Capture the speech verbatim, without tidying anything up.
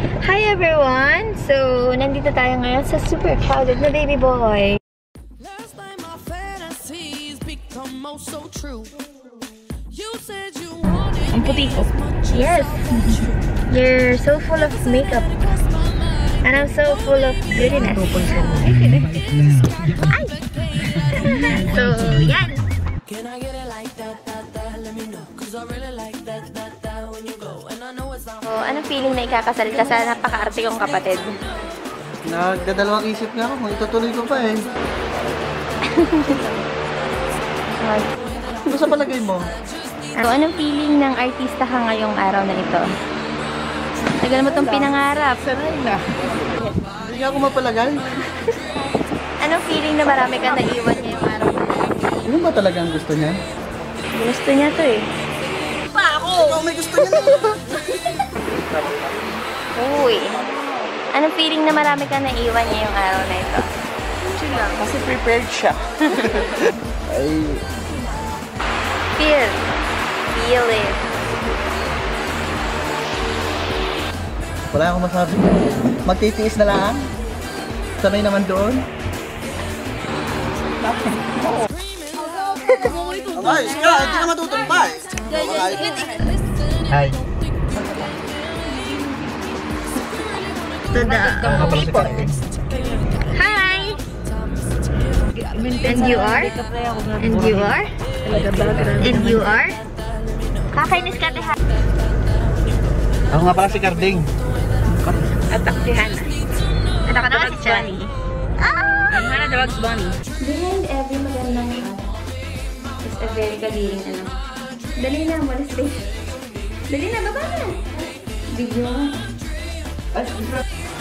Hi everyone! So, nandito tayo ngayon sa super crowded na baby boy. Last time my fantasies become most so true. You said you wanted Ang puti ko. Yes! You're so full of makeup. And I'm so full of goodness. Ay! So, yan! Can I get it like that, that, that? Let me know. Cause I really like that, that, that when you go. And I know it's not. So, anong feeling na ikakasal ka sa napaka-arte kong kapatid? Nagdadalawang isip nga ako kung itutuloy ko pa eh. Ano sa palagay mo? So, anong feeling ng artista ka ngayong araw na ito? Tagal mo itong pinangarap. Sanay na. Hindi nga ako mapalagay. Anong feeling na marami kang naiwan ngayong araw na ito? Ano ba talagang gusto niya? Gusto niya to eh. Pa ako! Ikaw may gusto niya naman. Uy. Anong feeling na marami kang naiwan ngayong araw na ito? Chill lang, kasi prepared siya. Ay. Feel. Feel it. Wala akong masabi. Magtitiis na lang. Sanay naman doon. Ay, ika, hindi ka matutumpay. Hi. To the people. Hi! And you are? And you are? And you are? Kakainis ka, Teha. Ako nga pala si Carding. At ako si Hannah. At ako naman si Johnny. Ah! Ang Hannah Drugs Bunny. Behind every magandang hat is a very kadiring ano. Dali na, walis face. Dali na, baba na. Video. Ay,